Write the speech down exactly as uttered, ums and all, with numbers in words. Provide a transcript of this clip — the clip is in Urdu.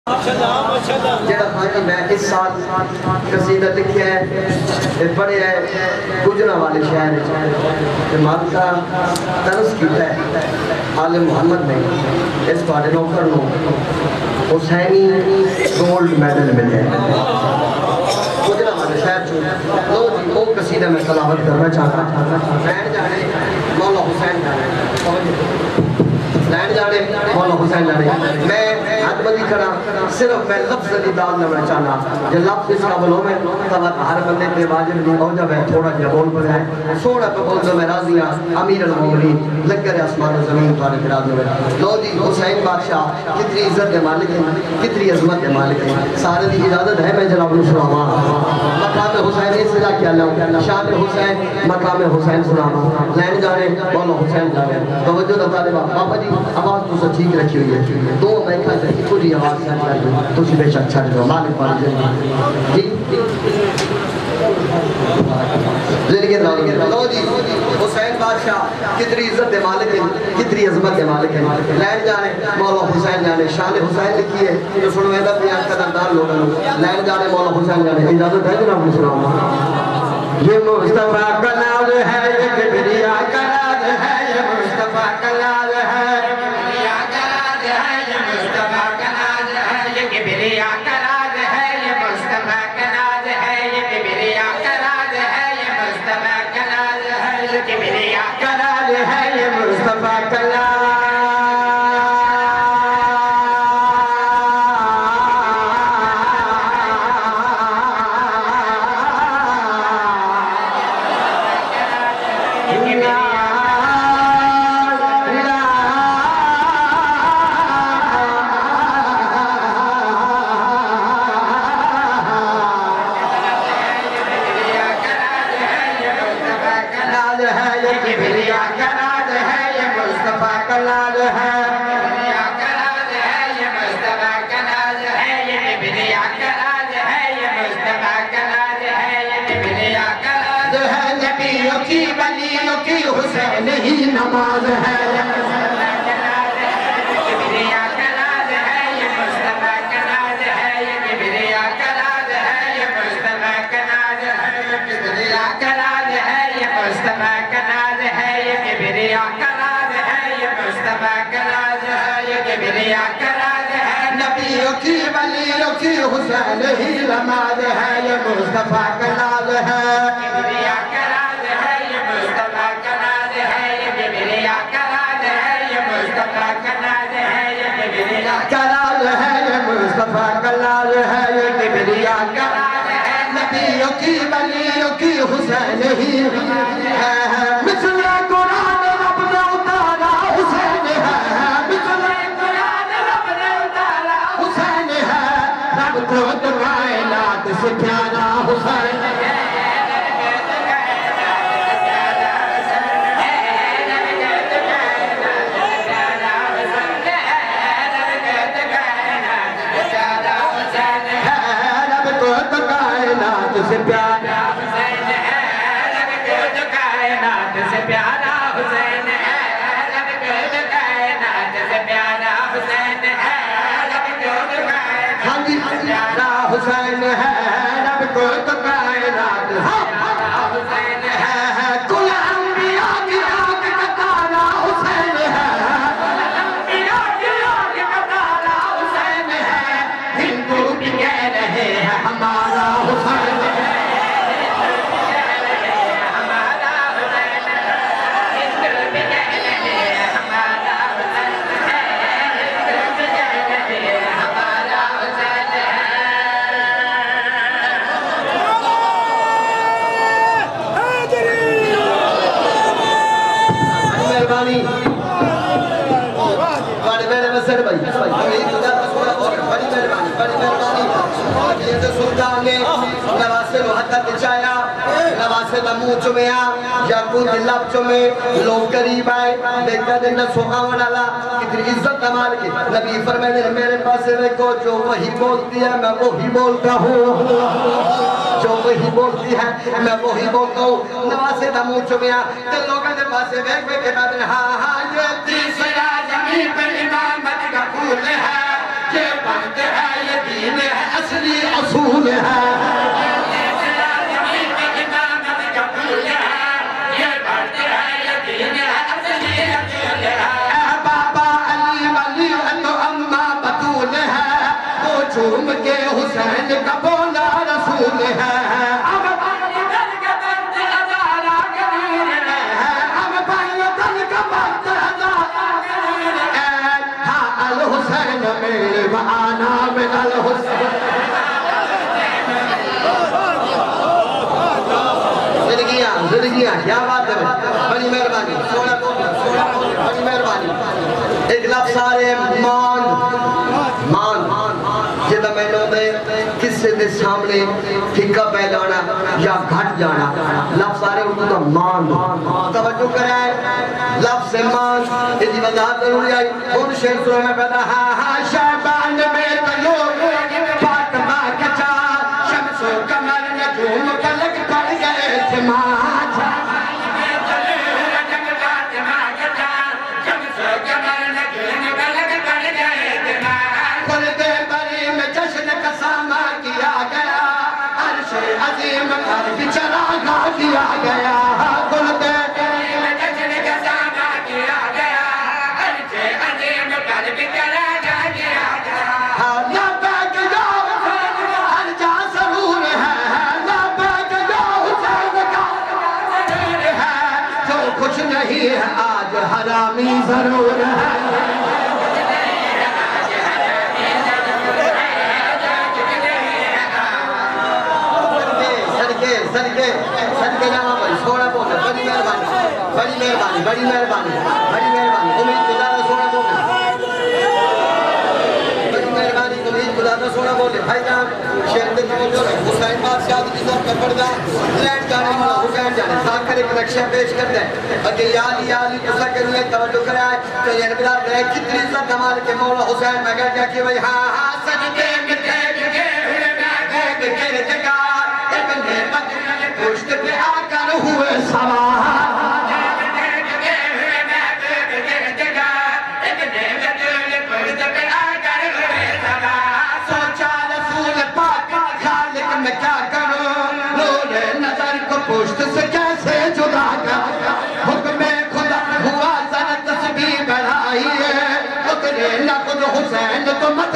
جڑا خانی میں اس سال قصیدہ لکھیا ہے یہ پڑھے ہے گجرا والے شہر ہے مالکہ ترس کیتا ہے آل محمد نے اس پاڑے نوکر نو حسینی گولڈ میڈل ملے ہیں گجرا والے شہر چھو لو جی وہ قصیدہ میں تلاوت کرنا چاہتا لین جانے مولا حسین جانے لین جانے مولا حسین جانے میں حد بدی کھڑا صرف میں لفظ دی داد نہ میں چاہنا جو لفظ اس کا بلوں میں تبت ہر بندے پہ واجب نہیں ہو جب ہے تھوڑا جا بول پر ہے سوڑا پہ بول جو میں راضی ہاں امیر المومنین لگ کر اسمان و زمین پانے پر راضی ہوئے لو جی حسین بادشاہ کتنی عزت کے مالک ہیں کتنی عظمت کے مالک ہیں سارے دی اجازت ہے میں جناب سناما مقام حسین اس سے کیا لوں شان حسین مقام حسین سناما لین جانے مولا حسین جانے توجہ دفعہ دے بابا جی آواز تو سچ ٹھیک رکھی ہوئی ہے دو میں کہا کہ کچھ آواز سے کر دوں تو سی بے شک چھڑ دو مالک پالی جائے جی زندگی راہ لو جی حسین بادشاہ کتنی عزت دے مالک ہیں کتنی عظمت دے مالک ہیں لین جانے مولا حسین جانے شان حسین لکھی ہے جو سنوے دا بیان قدردار لوگوں لین جانے مولا حسین جانے اجازت ہے جناب مسلمان یہ مصطفیٰ کا ناز ہے یہ کبریا کا ناز ہے یہ مصطفیٰ کا ناز ہے کبریا کا راز ہے یہ مصطفیٰ کا ناز ہے یہ کبریا کا راز ہے یہ مصطفیٰ کا ناز ہے یہ کبریا کا راز ہے یہ مصطفیٰ کا ناز حسین ہی نماز ہے کبریا کا راز ہے یہ مصطفیٰ کا ناز ہے یہ کبریا کا راز ہے یہ مصطفیٰ کا ناز ہے یہ کبریا کا راز ہے یہ مصطفیٰ کا ناز ہے یہ کبریا کا راز ہے یہ مصطفیٰ کا ناز ہے یہ کبریا کا راز ہے نبیوں کی ولیوں کی حسین ہی نماز ہے یہ مصطفیٰ کا ناز ہے کبریا کا راز ہے یہ مصطفیٰ کا ناز ہے یہ کبریا کا راز ہے یہ مصطفیٰ کا ناز ہے یہ کبریا کا راز ہے یہ مصطفیٰ کا ناز ہے یہ کبریا کا راز ہے نبیوں کی ولیوں کی حسین ہی ہے مثل قرآن رب نے اتارا حسین ہے مثل قرآن رب نے اتارا حسین ہے رب کو کائنات سے پیارا حسین ہے سے پیارا حسین ہے رب کو جو کائنات سے پیارا حسین ہے رب کو جو کائنات سے پیارا حسین ہے رب کو جو کائنات سے پیارا حسین ہے رب کو جو کائنات سے پیارا حسین ہے کل انبیاء کی آنکھ کا تارا حسین ہے انبیاء کی آنکھ کا تارا حسین ہے ہندو بھی کہہ رہے ہیں ہمارا حسین منہ چمیا یاقوت لب چمے لوگ قریب آئے دیکھا دینا سخاون اللہ کتنی عزت دمال کی نبی فرمائے میرے پاس رکھو جو وہی بولتی ہے میں وہی بولتا ہوں جو وہی بولتی ہے میں وہی بولتا ہوں نواسے دا منہ چمیا تے لوگوں دے پاس بیک بیک کے بعد ہاں ہاں یہ تیسرا زمین پر امامت کا پھول ہے یہ وقت ہے یہ دین ہے اصلی اصول ہے جھوم کے حسین کا بولا رسول ہے اب دل کا وقت ہزارہ گرین ہے اب دل کا وقت ہزارہ گرین ہے ہاں الحسین میرے وآنا من الحسین زندگیاں زندگیاں کیا بات ہے بڑی مہربانی سونا سونا بڑی مہربانی ایک لفظ سارے مان مان جدہ میں لوں دے کسے دے سامنے پھکا پہ جانا یا گھٹ جانا لفظ سارے اردو دا مان توجہ کریں لفظ مان یہ وضاحت ضروری آئی ان شہر سورہ میں پیدا ہاں ہاں شہبان میں تلوگ فاطمہ کچا شمس و کمر نجوم پلک پڑ گئے تھے ماں عظیم قلب چراغا کیا گیا گل دے جشن کا سامہ کیا گیا عرش عظیم قلب چراغا کیا گیا لبیک یا حسین ہر جا ضرور ہے لبیک یا حسین کا ضرور ہے جو کچھ نہیں ہے آج حرامی ضرور ہے صدقے صدقے جانا بھائی سوڑا پوکے بڑی مہربانی بڑی مہربانی بڑی مہربانی بڑی مہربانی امید خدا نہ سوڑا پوکے بڑی مہربانی امید خدا نہ سوڑا پوکے بھائی جان شہر دن موجود ہے حسین بادشاہ کی طور پر پڑھ جائے لینڈ جانے والا حسین جانے ساتھ کر ایک نقشہ پیش کر دیں اگر یا علی یا علی تسا کے لیے توجہ کرے آئے تو یہ نبیدار کرے کتنی عزت ہمارے کے مولا حسین میں کہہ جا کہ بھائی ہاں ہاں سجدے میں ٹھیک کے ہوئے میں ٹھیک کے جگہ پشت پہ آ کر ہوئے سوار سوچا رسول پاک خالق میں کیا کروں نور نظر کو پشت سے کیسے جدا کر حکم خدا ہوا سر تسبیح بڑھائی ہے اتنے نہ خود حسین تو مت